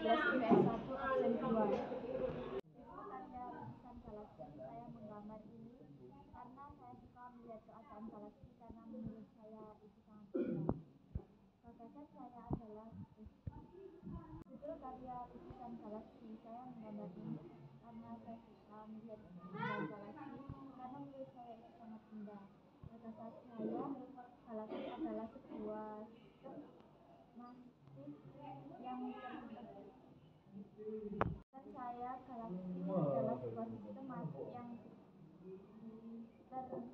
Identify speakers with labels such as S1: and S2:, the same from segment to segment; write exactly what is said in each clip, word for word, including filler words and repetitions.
S1: belas I P S satu absen dua. Karya lukisan galaksi, saya menggambar ini karena saya suka melihat keadaan galaksi karena menurut saya itu sangat indah. Gagasan saya adalah judul karya lukisan galaksi, saya menggambar ini karena saya suka melihat keadaan galaksi karena menurut saya itu sangat indah. Gagasan saya, galaksi adalah sebuah masif yang tertutup. Dan saya, galaksi adalah sebuah sistem masif yang tertutup.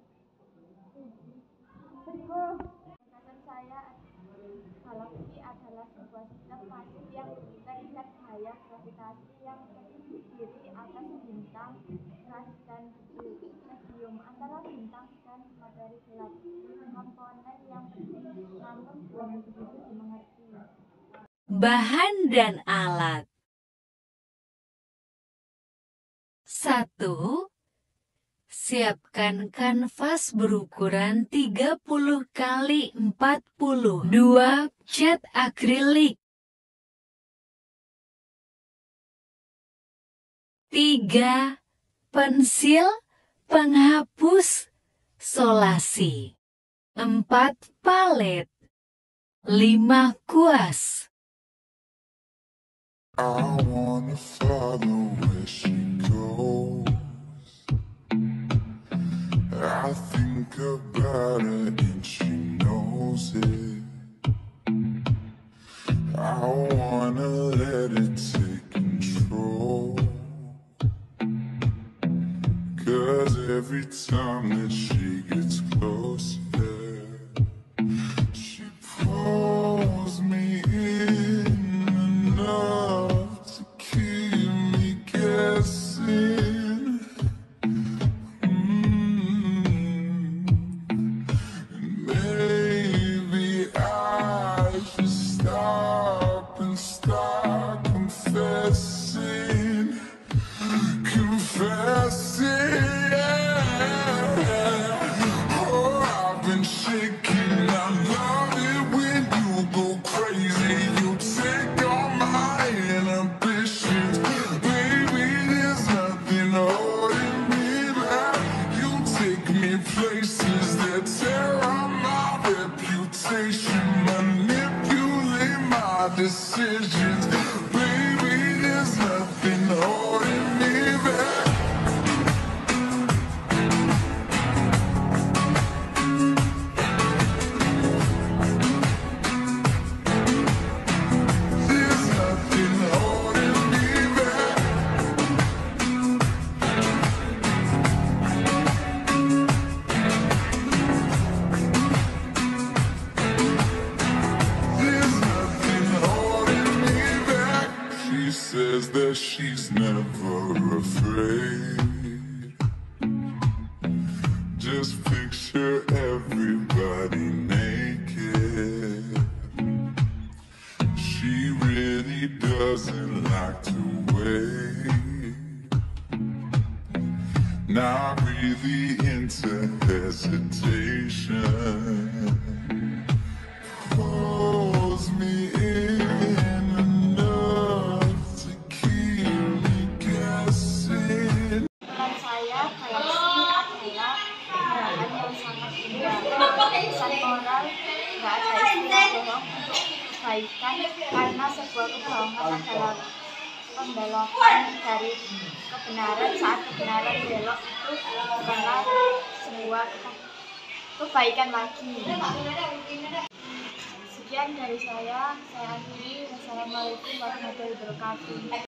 S1: Gagasan saya, galaksi adalah sebuah sistem masif yang terikat gaya gravitasi yang terdiri atas bintang, gas, dan medium antara bintang dan materi gelap. Komponen yang penting namun belum begitu dimengerti.
S2: Bahan dan alat. satu. Siapkan kanvas berukuran tiga puluh kali empat puluh. dua. Cat akrilik. tiga. Pensil penghapus solasi. empat. Palet. lima. Kuas.
S3: I wanna follow where she goes. I think about her and she knows it. I wanna let it take control. Cause every time that she gets closer, she pulls me in enough to keep me guessing. Mm. Maybe I should stop and start confessing, confessing. Oh, I've been shaking. I love it when you go crazy. You take all my inhibitions. Baby, there's nothing holding me back. You take me places that tear up my reputation, manipulate my decisions. Baby, there's nothing holding me back. There's nothing holding me back. There's nothing holding me back. She says that she's never afraid. Just picture everybody naked. She really doesn't like to wait. Not really into hesitation. Pulls me in enough to keep me guessing.
S1: Menurut saya, galaksi adalah keindahan yang sangat indah. Pesan moral, nggak ada istilah bohong untuk kebaikan, karena sebuah kebohongan adalah pembelokan dari kebenaran. Saat kebenaran belok itu bukanlah sebuah kebaikan lagi. Sekian dari saya, saya akhiri. Wassalamualaikum warahmatullahi wabarakatuh.